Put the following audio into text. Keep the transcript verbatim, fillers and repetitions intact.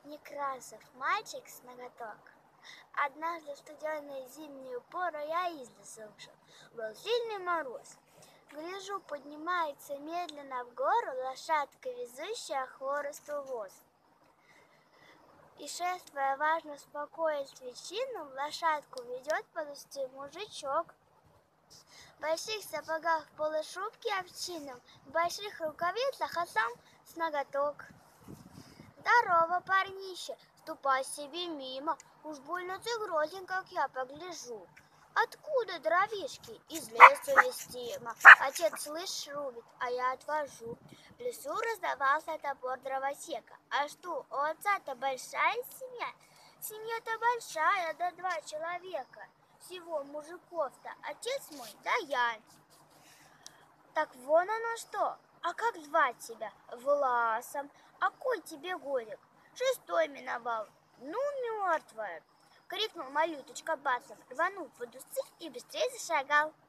Некрасов, мальчик с ноготок. Однажды в студеную зимнюю пору я из леса вышел. Был сильный мороз. Гляжу, поднимается медленно в гору лошадка, везущая хворосту воз. И, шествуя важно спокойствие чином, лошадку ведет под узцы мужичок. В больших сапогах в полушубке овчинном, в больших рукавицах, а сам с ноготок. Здорово, парнище, ступай себе мимо, уж больно ты грозен, как я погляжу. Откуда дровишки? Из лесу вестимо. Отец, слышь, рубит, а я отвожу. В лесу раздавался топор дровосека. А что, у отца-то большая семья? Семья-то большая, да два человека. Всего мужиков-то отец мой, да я. Так вон оно что. А как звать тебя? Власом. А кой тебе годик? Шестой миновал. Ну, мертвая. Крикнул малюточка басом, рванул под усы и быстрее зашагал.